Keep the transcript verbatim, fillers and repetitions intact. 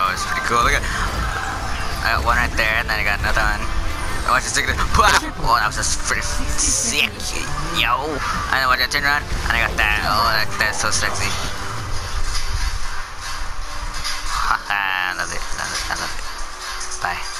that was pretty cool. Look at, I got one right there, and then I got another one. I watch this thing. Oh, that was just pretty sick, yo. And then watch I turn around, and I got that. Oh, that, that's so sexy. Haha, I love it. Love it. I love it. Bye.